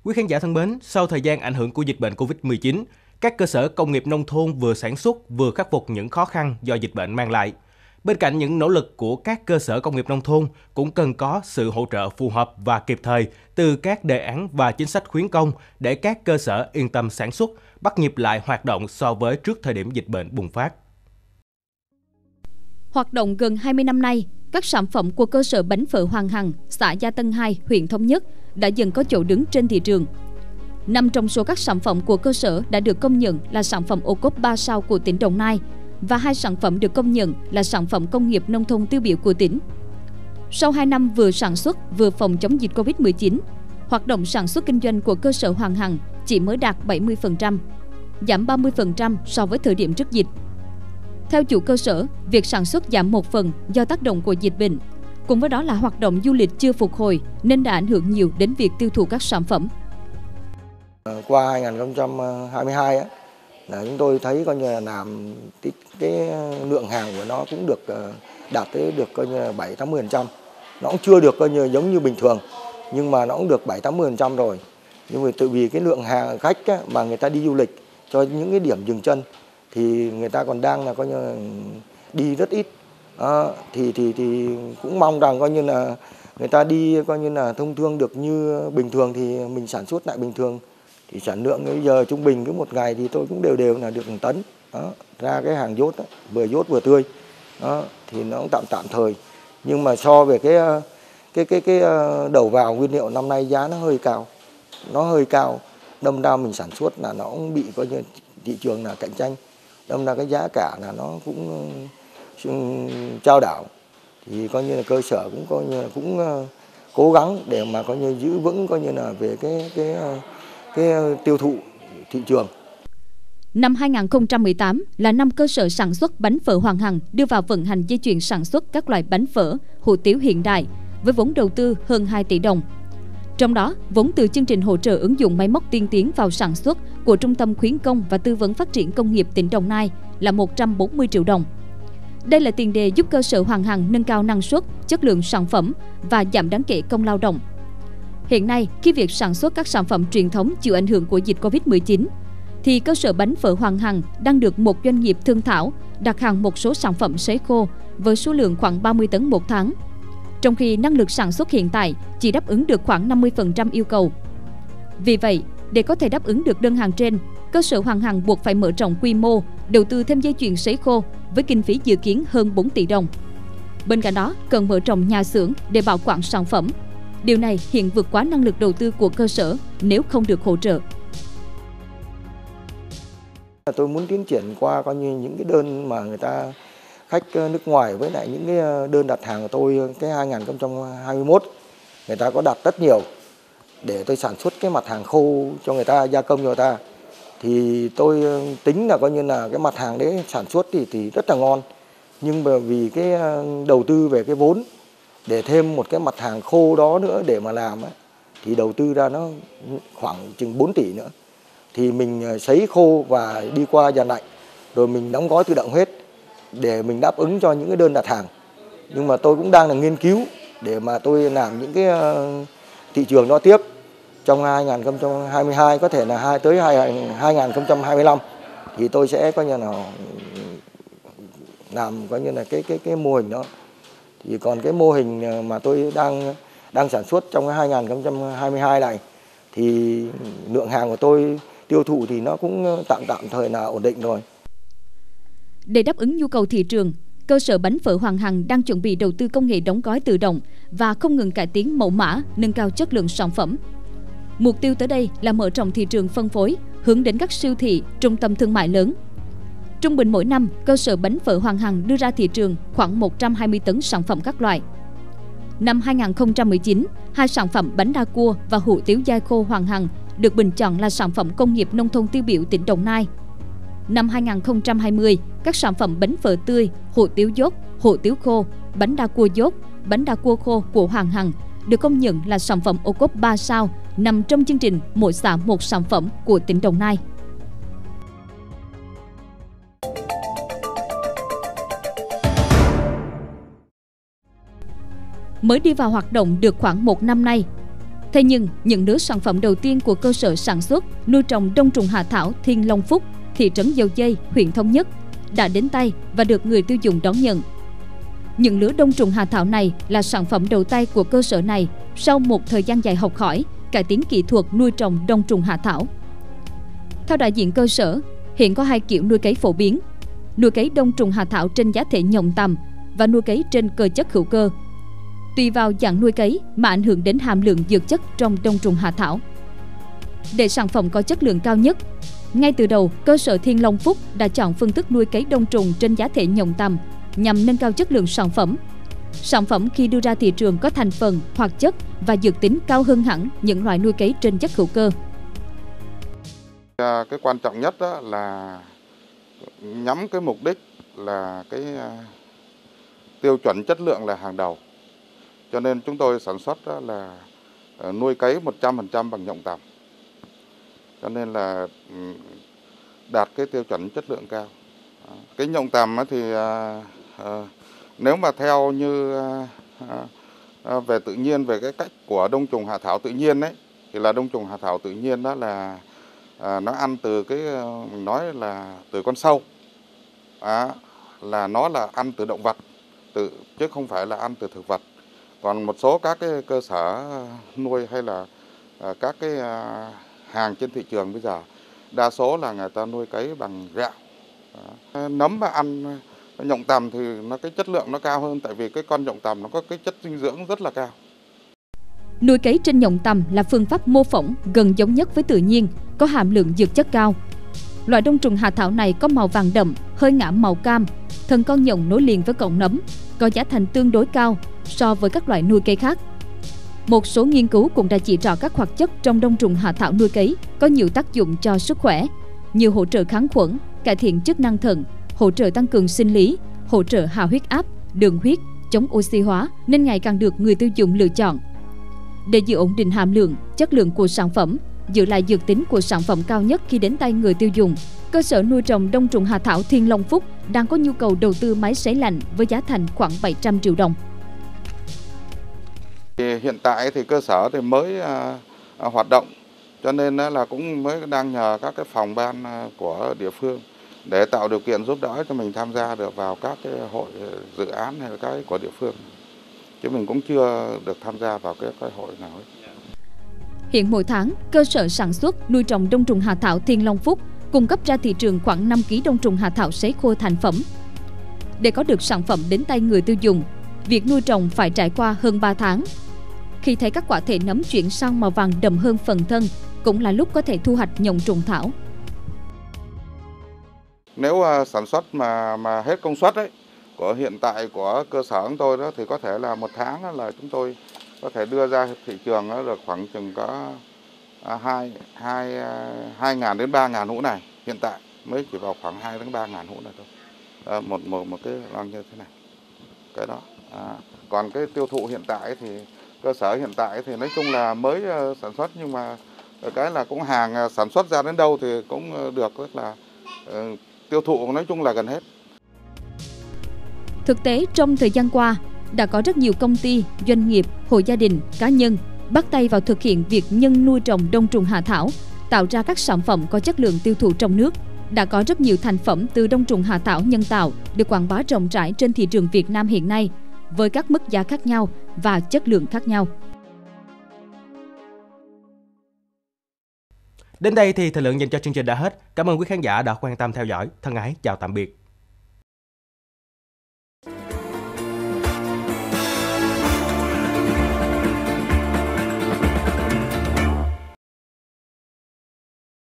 Quý khán giả thân mến, sau thời gian ảnh hưởng của dịch bệnh Covid-19, các cơ sở công nghiệp nông thôn vừa sản xuất vừa khắc phục những khó khăn do dịch bệnh mang lại. Bên cạnh những nỗ lực của các cơ sở công nghiệp nông thôn, cũng cần có sự hỗ trợ phù hợp và kịp thời từ các đề án và chính sách khuyến công để các cơ sở yên tâm sản xuất, bắt nhịp lại hoạt động so với trước thời điểm dịch bệnh bùng phát. Hoạt động gần 20 năm nay, các sản phẩm của cơ sở bánh phở Hoàng Hằng, xã Gia Tân 2, huyện Thống Nhất đã dần có chỗ đứng trên thị trường. 5 trong số các sản phẩm của cơ sở đã được công nhận là sản phẩm ô cốp 3 sao của tỉnh Đồng Nai và 2 sản phẩm được công nhận là sản phẩm công nghiệp nông thôn tiêu biểu của tỉnh. Sau 2 năm vừa sản xuất vừa phòng chống dịch Covid-19, hoạt động sản xuất kinh doanh của cơ sở Hoàng Hằng chỉ mới đạt 70%, giảm 30% so với thời điểm trước dịch. Theo chủ cơ sở, việc sản xuất giảm một phần do tác động của dịch bệnh, cùng với đó là hoạt động du lịch chưa phục hồi nên đã ảnh hưởng nhiều đến việc tiêu thụ các sản phẩm. Qua 2022 là chúng tôi thấy coi như là làm cái lượng hàng của nó cũng được đạt tới được coi như là 7-80%. Nó cũng chưa được coi như giống như bình thường, nhưng mà nó cũng được 7-80% rồi. Nhưng mà tự vì cái lượng hàng khách mà người ta đi du lịch cho những cái điểm dừng chân thì người ta còn đang là coi như là đi rất ít. Thì cũng mong rằng coi như là người ta đi coi như là thông thương được như bình thường thì mình sản xuất lại bình thường. Thì sản lượng bây giờ trung bình cứ một ngày thì tôi cũng đều là được 1 tấn. Ra cái hàng dốt vừa tươi. Thì nó cũng tạm thời. Nhưng mà so về cái đầu vào nguyên liệu năm nay giá nó hơi cao. Đâm ra mình sản xuất là nó cũng bị coi như thị trường là cạnh tranh. Đâm ra cái giá cả là nó cũng chao đảo. Thì coi như là cơ sở cũng coi như là cũng cố gắng để mà coi như giữ vững coi như là về cái tiêu thụ thị trường. Năm 2018 là năm cơ sở sản xuất bánh phở Hoàng Hằng đưa vào vận hành dây chuyền sản xuất các loại bánh phở, hủ tiếu hiện đại với vốn đầu tư hơn 2 tỷ đồng. Trong đó, vốn từ chương trình hỗ trợ ứng dụng máy móc tiên tiến vào sản xuất của Trung tâm khuyến công và tư vấn phát triển công nghiệp tỉnh Đồng Nai là 140 triệu đồng. Đây là tiền đề giúp cơ sở Hoàng Hằng nâng cao năng suất, chất lượng sản phẩm và giảm đáng kể công lao động. Hiện nay, khi việc sản xuất các sản phẩm truyền thống chịu ảnh hưởng của dịch Covid-19, thì cơ sở bánh phở Hoàng Hằng đang được một doanh nghiệp thương thảo đặt hàng một số sản phẩm sấy khô với số lượng khoảng 30 tấn một tháng. Trong khi năng lực sản xuất hiện tại chỉ đáp ứng được khoảng 50% yêu cầu. Vì vậy, để có thể đáp ứng được đơn hàng trên, cơ sở Hoàng Hằng buộc phải mở rộng quy mô, đầu tư thêm dây chuyền sấy khô với kinh phí dự kiến hơn 4 tỷ đồng. Bên cạnh đó, cần mở rộng nhà xưởng để bảo quản sản phẩm. Điều này hiện vượt quá năng lực đầu tư của cơ sở nếu không được hỗ trợ. Tôi muốn tiến triển qua coi như những cái đơn mà người ta khách nước ngoài với lại những cái đơn đặt hàng của tôi cái 2021 người ta có đặt rất nhiều để tôi sản xuất cái mặt hàng khô cho người ta, gia công cho người ta. Thì tôi tính là coi như là cái mặt hàng đấy sản xuất thì rất là ngon. Nhưng mà vì cái đầu tư về cái vốn để thêm một cái mặt hàng khô đó nữa để mà làm thì đầu tư ra nó khoảng chừng 4 tỷ nữa. Thì mình sấy khô và đi qua nhà lạnh rồi mình đóng gói tự động hết để mình đáp ứng cho những cái đơn đặt hàng. Nhưng mà tôi cũng đang là nghiên cứu để mà tôi làm những cái thị trường đó tiếp trong 2022, có thể là tới 2025 thì tôi sẽ coi như là làm coi như là cái mô hình đó. Thì còn cái mô hình mà tôi đang sản xuất trong cái 2022 này thì lượng hàng của tôi tiêu thụ thì nó cũng tạm thời là ổn định rồi. Để đáp ứng nhu cầu thị trường, cơ sở bánh phở Hoàng Hằng đang chuẩn bị đầu tư công nghệ đóng gói tự động và không ngừng cải tiến mẫu mã, nâng cao chất lượng sản phẩm. Mục tiêu tới đây là mở rộng thị trường phân phối, hướng đến các siêu thị, trung tâm thương mại lớn. Trung bình mỗi năm, cơ sở bánh phở Hoàng Hằng đưa ra thị trường khoảng 120 tấn sản phẩm các loại. Năm 2019, 2 sản phẩm bánh đa cua và hủ tiếu dai khô Hoàng Hằng được bình chọn là sản phẩm công nghiệp nông thôn tiêu biểu tỉnh Đồng Nai. Năm 2020, các sản phẩm bánh phở tươi, hủ tiếu dốt, hủ tiếu khô, bánh đa cua dốt, bánh đa cua khô của Hoàng Hằng được công nhận là sản phẩm ô cốp 3 sao nằm trong chương trình Mỗi xã một sản phẩm của tỉnh Đồng Nai. Mới đi vào hoạt động được khoảng 1 năm nay, Thế nhưng, những lứa sản phẩm đầu tiên của cơ sở sản xuất nuôi trồng đông trùng hạ thảo Thiên Long Phúc, thị trấn Dầu Giây, huyện Thống Nhất đã đến tay và được người tiêu dùng đón nhận. Những lứa đông trùng hạ thảo này là sản phẩm đầu tay của cơ sở này sau một thời gian dài học hỏi, cải tiến kỹ thuật nuôi trồng đông trùng hạ thảo. Theo đại diện cơ sở, hiện có 2 kiểu nuôi cấy phổ biến: nuôi cấy đông trùng hạ thảo trên giá thể nhộng tằm và nuôi cấy trên cơ chất hữu cơ. Tùy vào dạng nuôi cấy mà ảnh hưởng đến hàm lượng dược chất trong đông trùng hạ thảo. Để sản phẩm có chất lượng cao nhất, ngay từ đầu, cơ sở Thiên Long Phúc đã chọn phương thức nuôi cấy đông trùng trên giá thể nhộng tằm nhằm nâng cao chất lượng sản phẩm. Sản phẩm khi đưa ra thị trường có thành phần, hoạt chất và dược tính cao hơn hẳn những loại nuôi cấy trên chất hữu cơ. Cái quan trọng nhất đó là nhắm cái mục đích là cái tiêu chuẩn chất lượng là hàng đầu. Cho nên chúng tôi sản xuất đó là nuôi cấy 100% bằng nhộng tằm. Cho nên là đạt cái tiêu chuẩn chất lượng cao. Cái nhộng tằm thì nếu mà theo như về tự nhiên, về cái cách của đông trùng hạ thảo tự nhiên đấy, thì là đông trùng hạ thảo tự nhiên đó là nó ăn từ cái, mình nói là từ con sâu, là nó là ăn từ động vật, chứ không phải là ăn từ thực vật. Còn một số các cái cơ sở nuôi hay là các cái hàng trên thị trường bây giờ, đa số là người ta nuôi cấy bằng gạo. Nấm mà ăn nhộng tằm thì cái chất lượng nó cao hơn, tại vì cái con nhộng tằm nó có cái chất dinh dưỡng rất là cao. Nuôi cấy trên nhộng tằm là phương pháp mô phỏng gần giống nhất với tự nhiên, có hàm lượng dược chất cao. Loại đông trùng hạ thảo này có màu vàng đậm, hơi ngả màu cam, thân con nhộng nối liền với cọng nấm, có giá thành tương đối cao so với các loại nuôi cấy khác. Một số nghiên cứu cũng đã chỉ rõ các hoạt chất trong đông trùng hạ thảo nuôi cấy có nhiều tác dụng cho sức khỏe, như hỗ trợ kháng khuẩn, cải thiện chức năng thận, hỗ trợ tăng cường sinh lý, hỗ trợ hạ huyết áp, đường huyết, chống oxy hóa, nên ngày càng được người tiêu dùng lựa chọn. Để giữ ổn định hàm lượng, chất lượng của sản phẩm, giữ lại dược tính của sản phẩm cao nhất khi đến tay người tiêu dùng, cơ sở nuôi trồng đông trùng hạ thảo Thiên Long Phúc đang có nhu cầu đầu tư máy sấy lạnh với giá thành khoảng 700 triệu đồng. Hiện tại thì cơ sở thì mới hoạt động, cho nên là cũng mới đang nhờ các cái phòng ban của địa phương để tạo điều kiện giúp đỡ cho mình tham gia được vào các cái hội dự án hay là cái của địa phương. Chứ mình cũng chưa được tham gia vào cái hội nào hết. Hiện mỗi tháng, cơ sở sản xuất nuôi trồng đông trùng hạ thảo Thiên Long Phúc cung cấp ra thị trường khoảng 5 kg đông trùng hạ thảo sấy khô thành phẩm. Để có được sản phẩm đến tay người tiêu dùng, việc nuôi trồng phải trải qua hơn 3 tháng. Khi thấy các quả thể nấm chuyển sang màu vàng đậm hơn phần thân, cũng là lúc có thể thu hoạch nhộng trùng thảo. Nếu sản xuất mà hết công suất ấy, hiện tại của cơ sở của tôi đó, thì có thể là 1 tháng là chúng tôi có thể đưa ra thị trường được khoảng chừng có 2.000 đến 3.000 hũ này. Hiện tại mới chỉ vào khoảng 2 đến 3.000 hũ này thôi. Một cái lon như thế này. Cái đó. Còn cái tiêu thụ hiện tại thì cơ sở hiện tại thì nói chung là mới sản xuất, nhưng mà cái là cũng hàng sản xuất ra đến đâu thì cũng được, tức là tiêu thụ nói chung là gần hết. Thực tế, trong thời gian qua, đã có rất nhiều công ty, doanh nghiệp, hộ gia đình, cá nhân bắt tay vào thực hiện việc nhân nuôi trồng đông trùng hạ thảo, tạo ra các sản phẩm có chất lượng tiêu thụ trong nước. Đã có rất nhiều thành phẩm từ đông trùng hạ thảo nhân tạo được quảng bá rộng rãi trên thị trường Việt Nam hiện nay, với các mức giá khác nhau và chất lượng khác nhau. Đến đây thì thời lượng dành cho chương trình đã hết. Cảm ơn quý khán giả đã quan tâm theo dõi. Thân ái, chào tạm biệt.